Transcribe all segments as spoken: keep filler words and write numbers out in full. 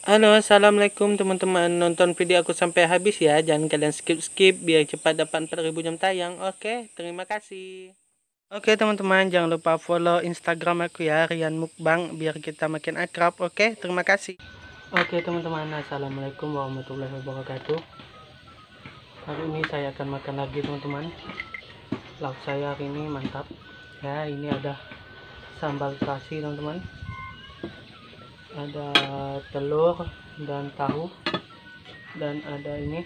Halo, assalamualaikum teman-teman. Nonton video aku sampai habis ya. Jangan kalian skip-skip biar cepat dapat empat ribu jam tayang. Oke, terima kasih. Oke teman-teman, jangan lupa follow Instagram aku ya, Rian Mukbang, biar kita makin akrab. Oke, terima kasih. Oke teman-teman, assalamualaikum warahmatullahi wabarakatuh. Hari ini saya akan makan lagi teman-teman. Lauk saya hari ini mantap. Ya, ini ada sambal terasi teman-teman. Ada telur dan tahu, dan ada ini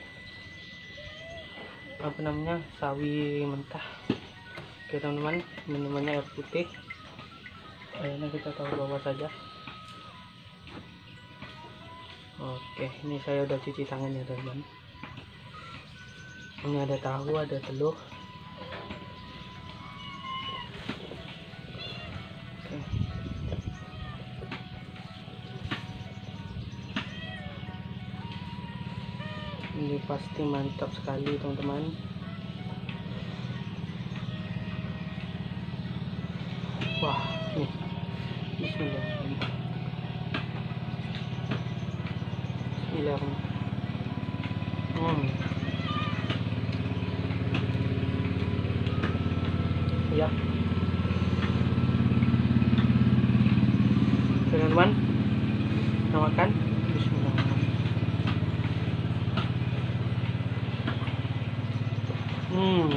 apa namanya, sawi mentah. Oke teman-teman, minumannya air putih. Akhirnya kita taruh bawah saja. Oke, ini saya udah cuci tangannya teman-teman. Ini ada tahu, ada telur. Oke. Ini pasti mantap sekali teman-teman. Wah, nih. Bismillahirrahmanirrahim. Bismillahirrahmanirrahim. Hmm. Ya. Teman-teman, kita makan. Bismillahirrahmanirrahim. Hmm.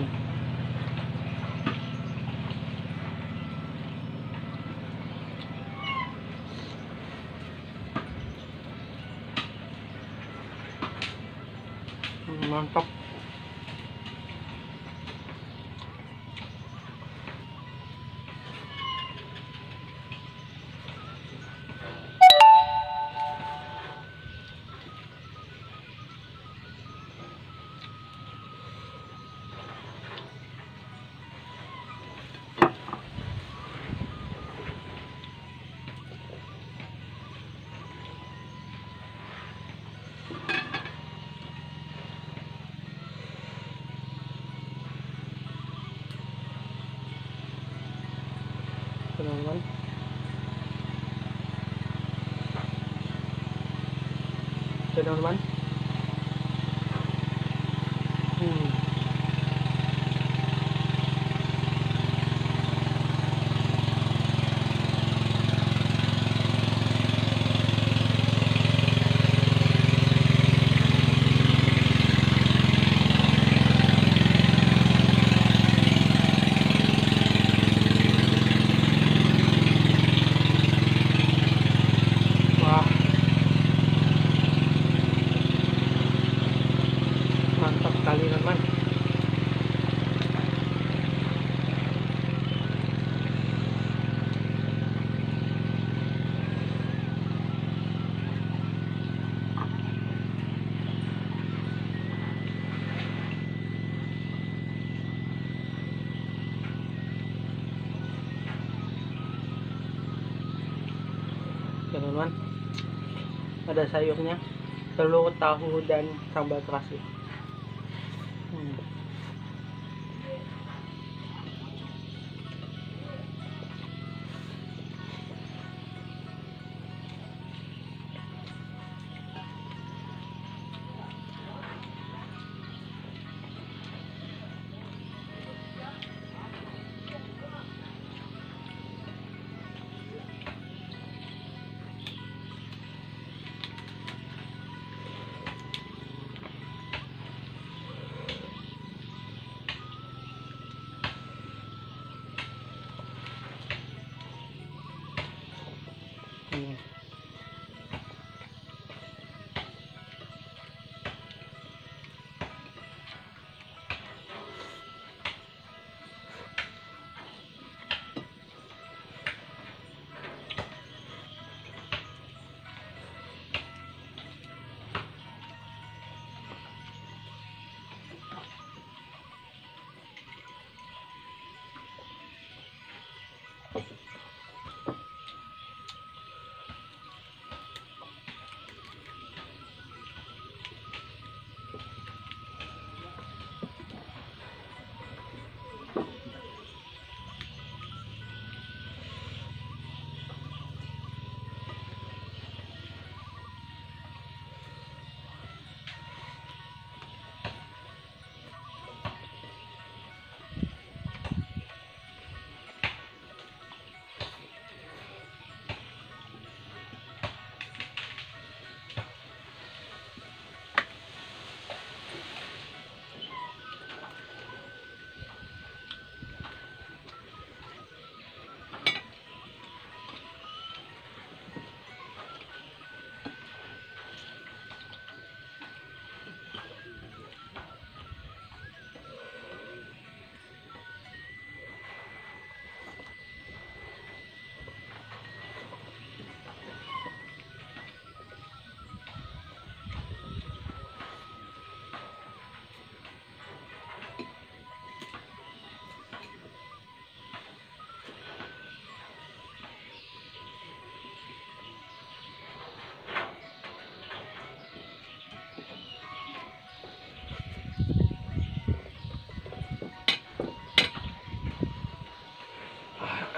Mantap. Teman-teman, teman-teman. Hmm. Wah, mantap sekali teman-teman. Teman-teman, ada sayurnya, telur, tahu, dan sambal terasi. Hmm.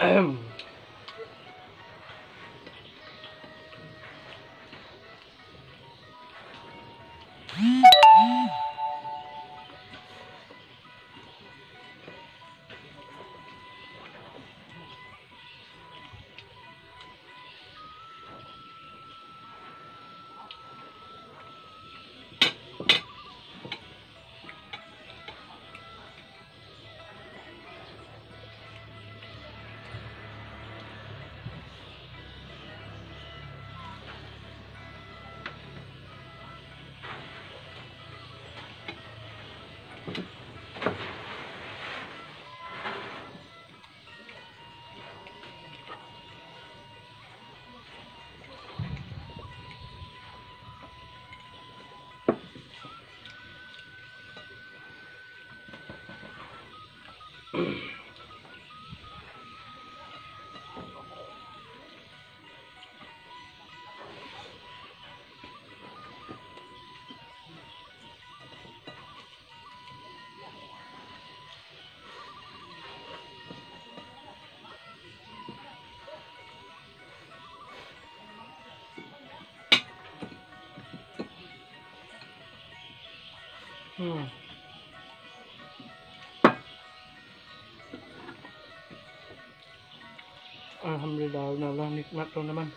Hmm. Alhamdulillah, Allah nikmat teman-teman.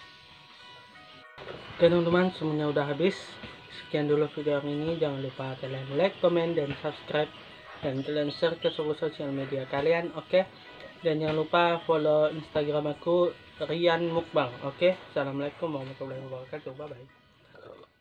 Oke teman-teman, semuanya udah habis. Sekian dulu video ini. Jangan lupa kalian like, comment, dan subscribe, dan kalian share ke seluruh sosial media kalian. Oke, dan jangan lupa follow Instagram aku, Rian Mukbang. Oke, assalamualaikum warahmatullahi wabarakatuh. Bye bye.